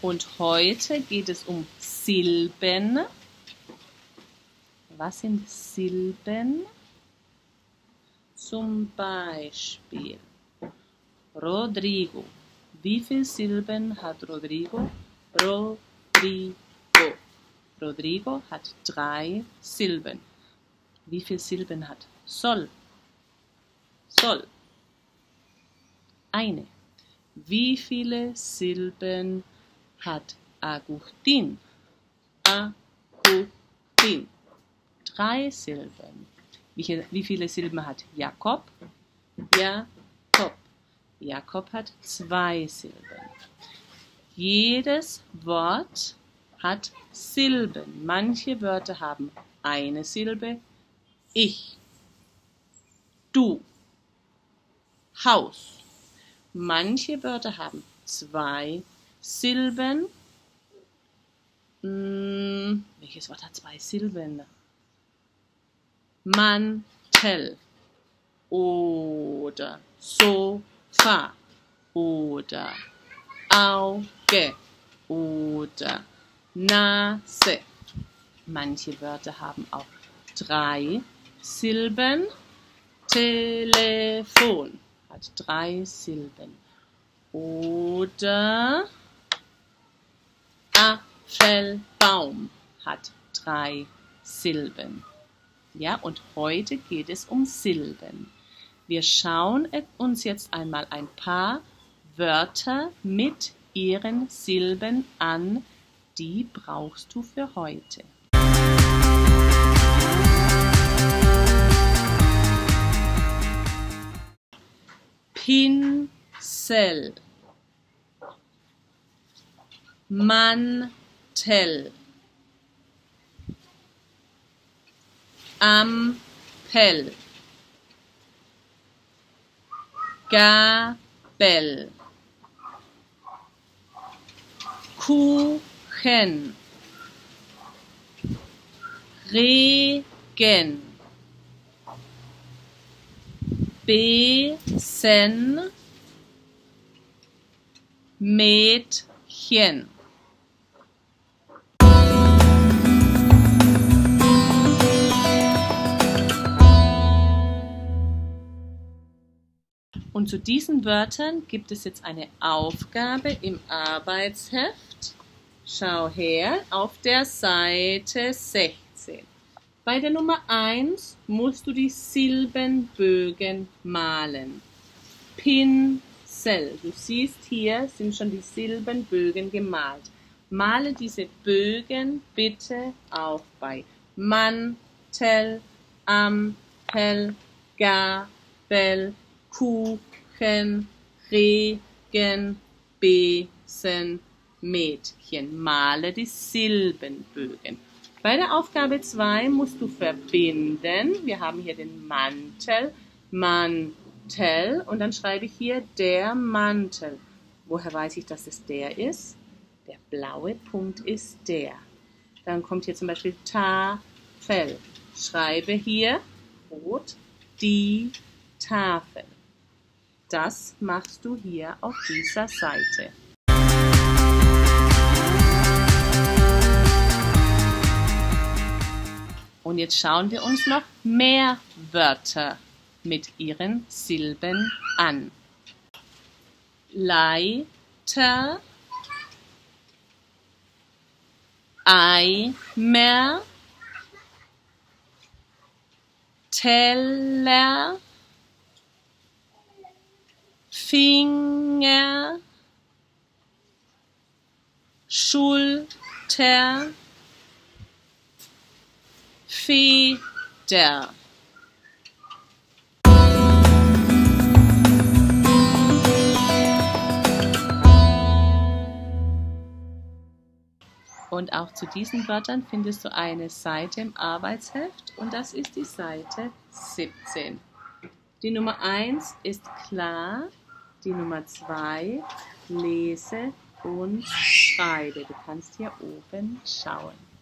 Und heute geht es um Silben. Was sind Silben? Zum Beispiel Rodrigo. Wie viele Silben hat Rodrigo? Rodrigo. Rodrigo hat 3 Silben. Wie viele Silben hat Sol? Sol. Eine. Wie viele Silben hat Agustin? Agustin. 3 Silben. Wie viele Silben hat Jakob? Jakob. Jakob hat 2 Silben. Jedes Wort hat Silben. Manche Wörter haben eine Silbe. Ich. Du. Haus. Manche Wörter haben 2 Silben. Welches Wort hat 2 Silben? Mantel oder Sofa oder Auge oder Nase. Manche Wörter haben auch 3 Silben. Telefon hat 3 Silben. Oder Apfelbaum hat 3 Silben. Ja, und heute geht es um Silben. Wir schauen uns jetzt einmal ein paar Wörter mit ihren Silben an. Die brauchst du für heute. Pinsel, Mantel, Ampel, Gabel, Kuchen, Regen, Besen, Mädchen. Und zu diesen Wörtern gibt es jetzt eine Aufgabe im Arbeitsheft. Schau her, auf der Seite 16. Bei der Nummer 1 musst du die Silbenbögen malen. Pinsel. Du siehst, hier sind schon die Silbenbögen gemalt. Male diese Bögen bitte auch bei Mantel, Ampel, Gabel, Kuchen, Regen, Besen, Mädchen. Male die Silbenbögen. Bei der Aufgabe 2 musst du verbinden. Wir haben hier den Mantel, Mantel, und dann schreibe ich hier der Mantel. Woher weiß ich, dass es der ist? Der blaue Punkt ist der. Dann kommt hier zum Beispiel Tafel. Schreibe hier rot die Tafel. Das machst du hier auf dieser Seite. Und jetzt schauen wir uns noch mehr Wörter mit ihren Silben an. Leiter, Eimer, Teller, Finger, Schulter, Feder. Und auch zu diesen Wörtern findest du eine Seite im Arbeitsheft und das ist die Seite 17. Die Nummer 1 ist klar, die Nummer 2 lese und schreibe. Du kannst hier oben schauen.